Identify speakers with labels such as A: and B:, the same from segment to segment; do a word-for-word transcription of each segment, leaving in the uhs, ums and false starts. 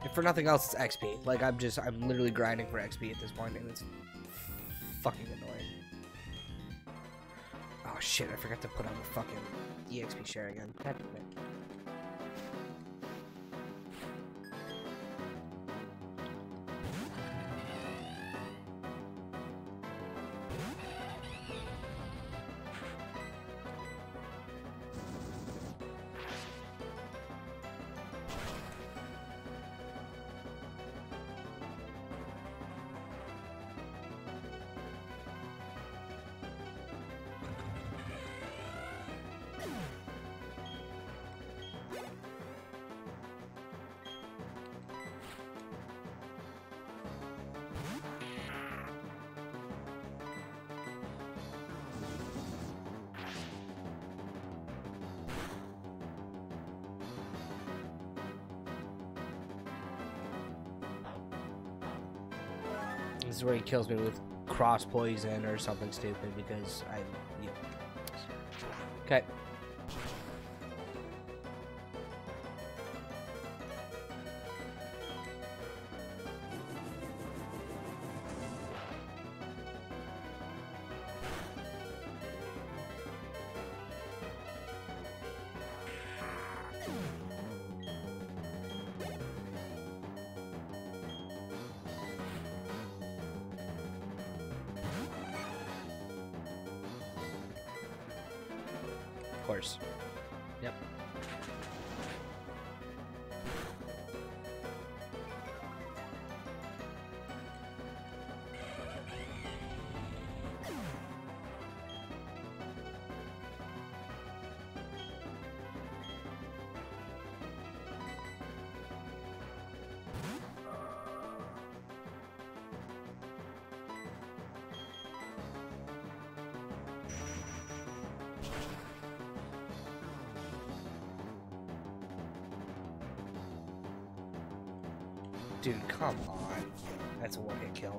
A: If for nothing else, it's X P. Like, I'm just, I'm literally grinding for X P at this point, and it's fucking annoying. Oh shit, I forgot to put on the fucking E X P share again. God damn it. This is where he kills me with cross poison or something stupid because I. Yeah. Okay. Of course. Yep. Dude, come on. That's a one-hit kill.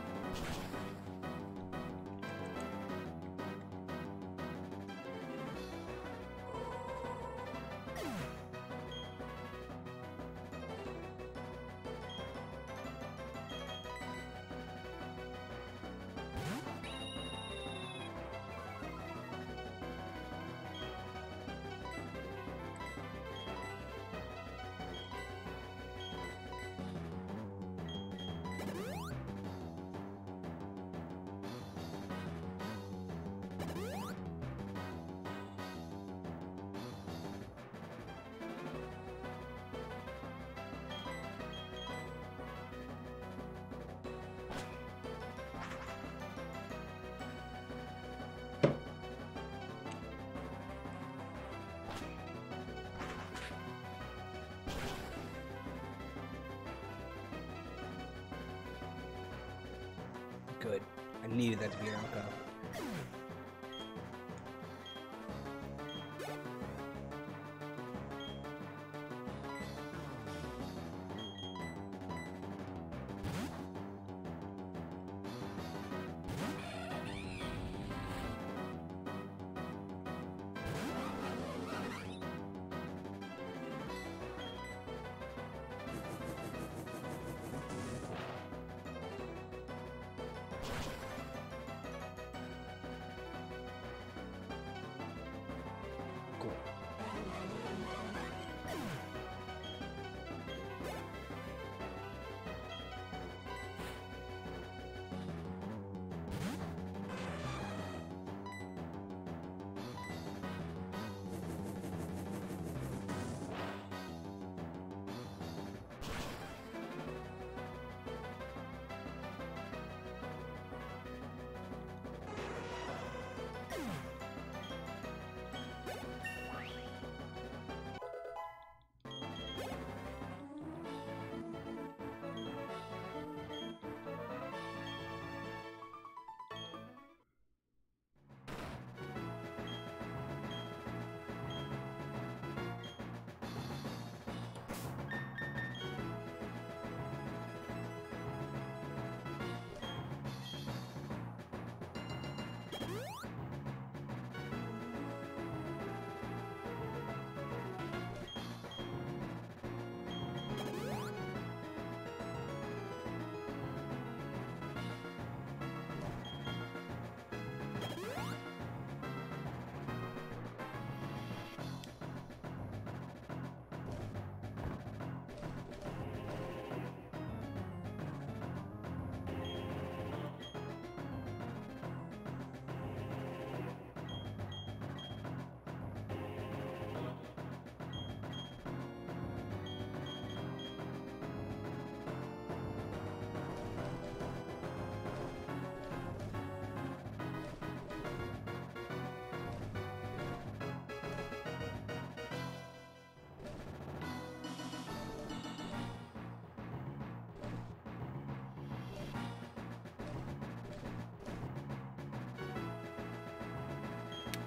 A: Good. I needed that to be an outcome.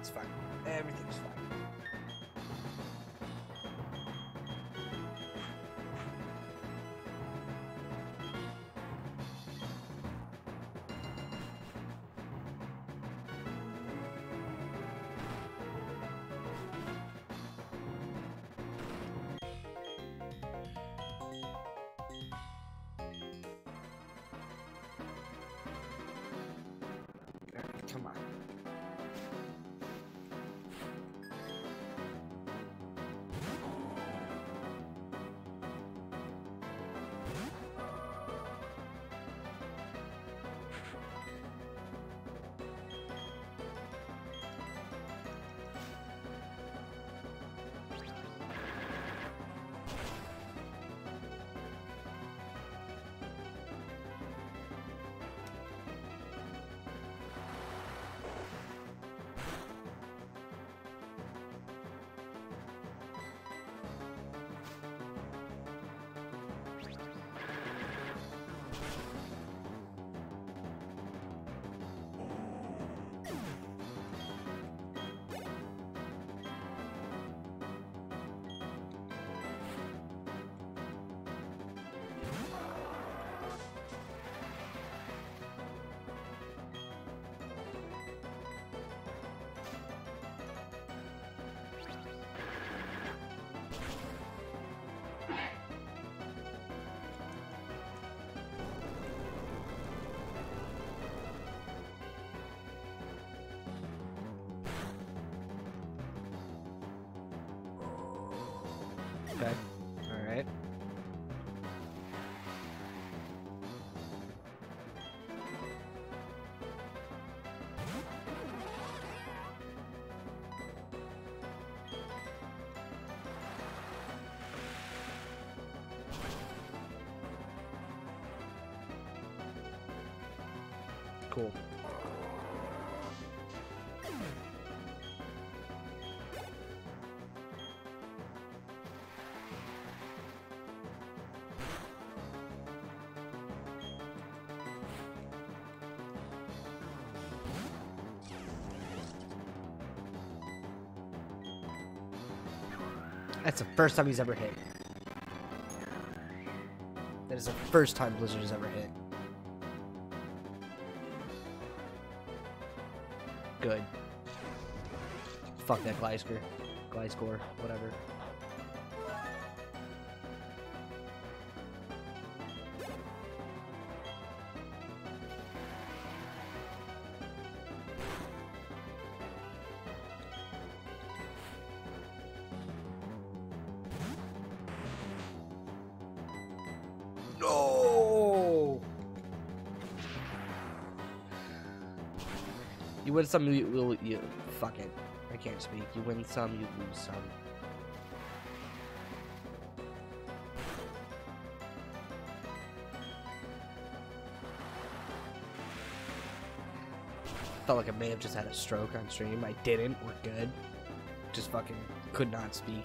A: Everything's fine. Everything's fine. Come on. Okay. All right. Cool. That's the first time he's ever hit. That is the first time Blizzard has ever hit. Good. Fuck that Gliscor. Gliscor, whatever. No! You win some, you, you, you fuck it. I can't speak. You win some, you lose some. Felt like I may have just had a stroke on stream. I didn't. We're good. Just fucking could not speak.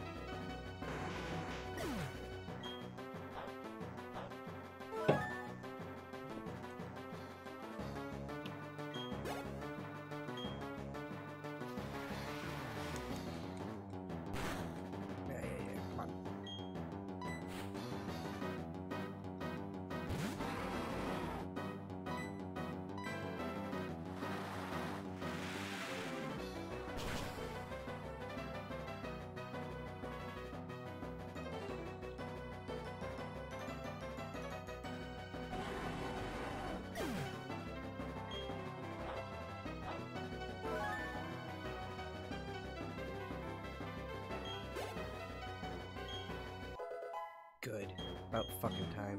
A: Good. About fucking time.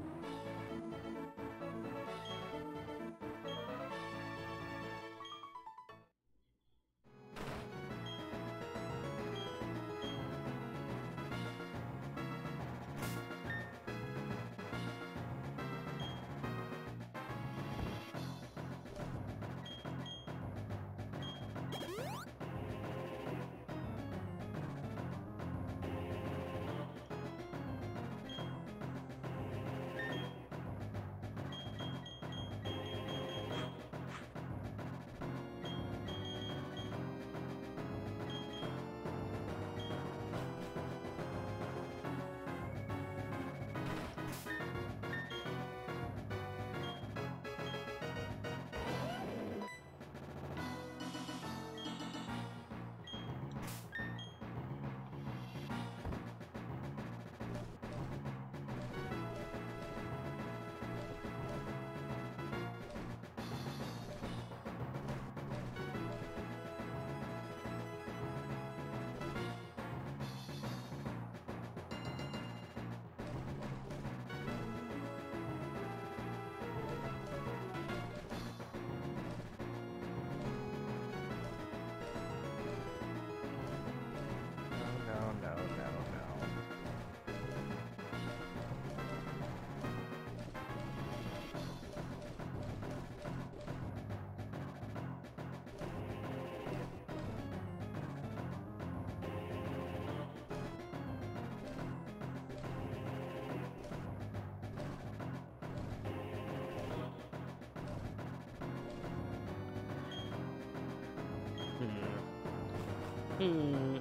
A: Hmm.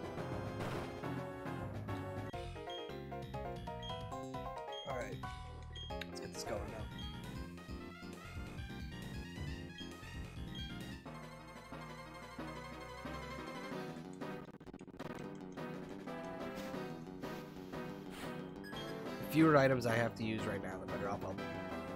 A: Alright. Let's get this going now. The fewer items I have to use right now, the better off I'll be.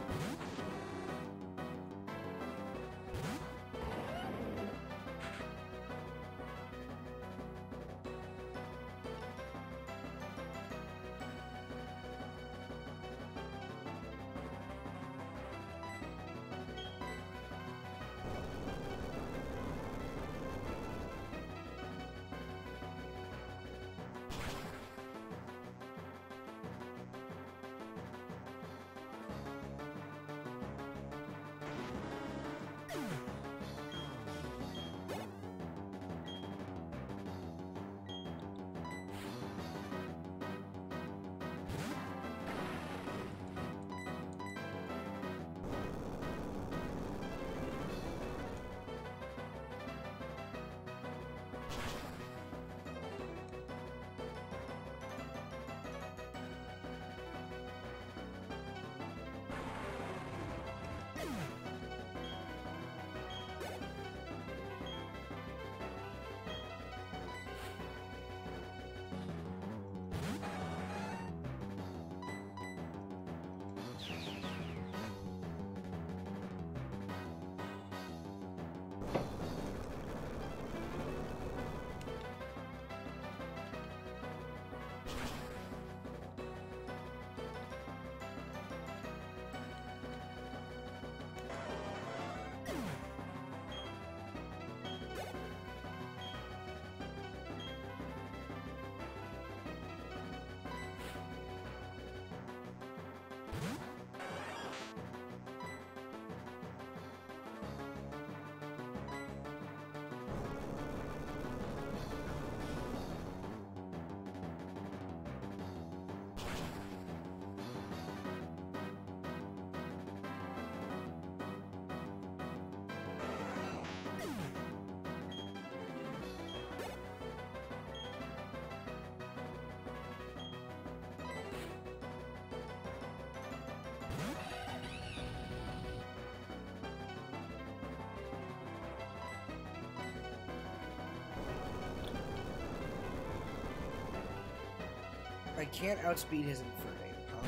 A: I can't outspeed his Infernape, huh?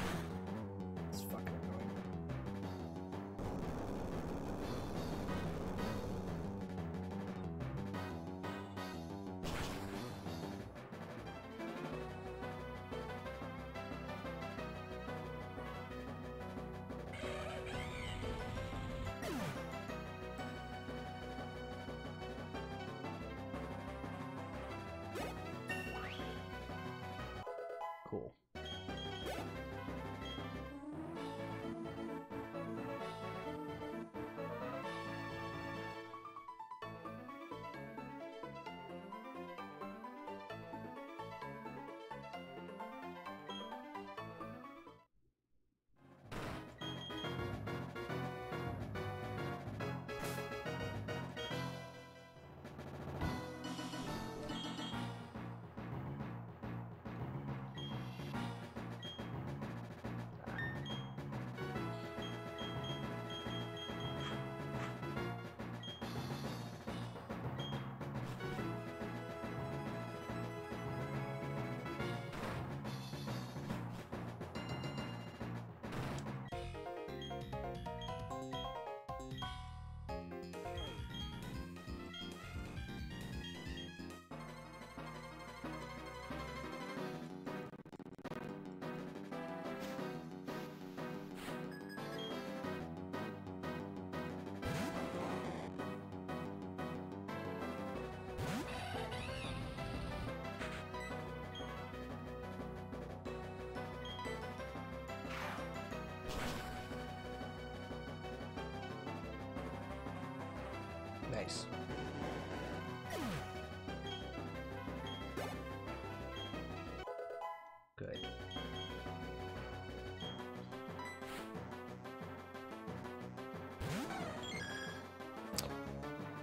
A: It's fucking annoying. Cool. Nice. Good.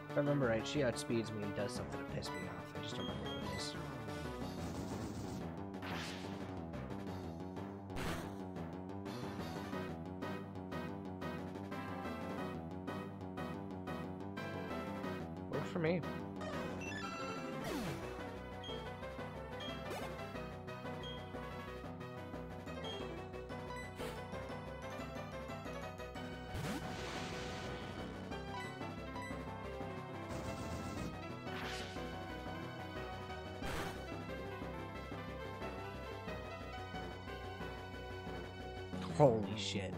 A: If I remember right, she outspeeds me and does something to piss me off. I just don't remember what it is. Works for me. Holy shit.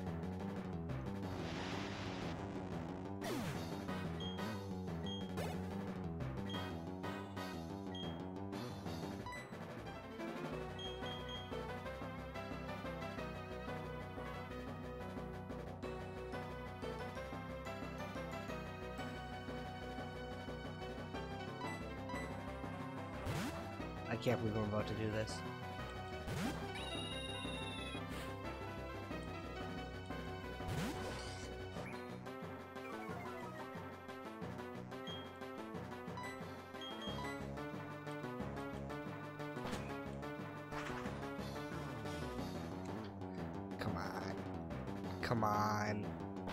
A: I can't believe I'm about to do this. Come on. Come on.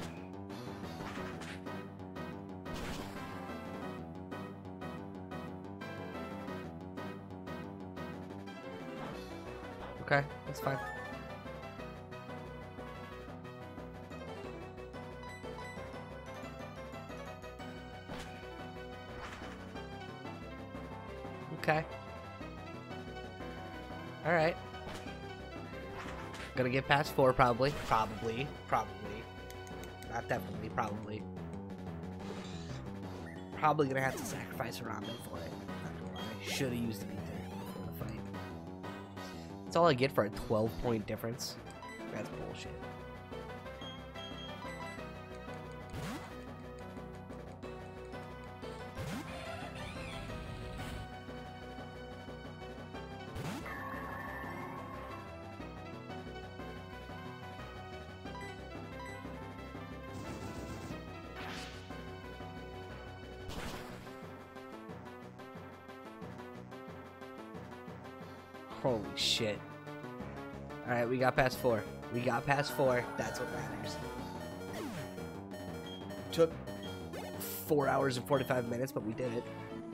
A: Okay, that's fine. Okay. Alright. Gonna get past four, probably. Probably. Probably. Not definitely, probably. Probably gonna have to sacrifice a ramen for it. Not gonna lie. Should've used an ether before the fight. That's all I get for a twelve point difference. That's bullshit. Holy shit. Alright, we got past four. We got past four. That's what matters. Took four hours and forty-five minutes, but we did it.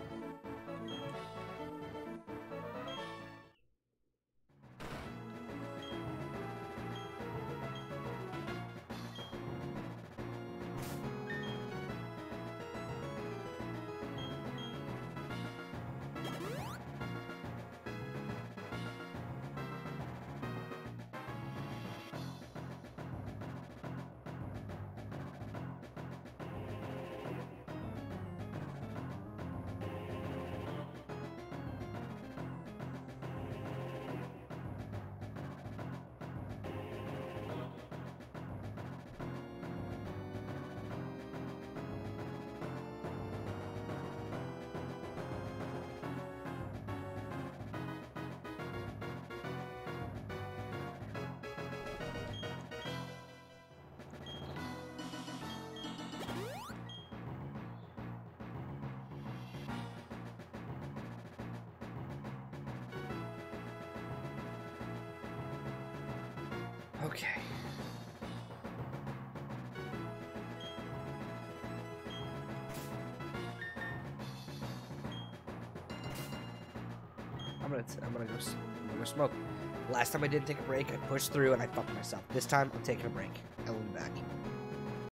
A: Okay. I'm gonna I'm gonna go I'm gonna go smoke. Last time I didn't take a break, I pushed through and I fucked myself. This time I'm taking a break. I will be back.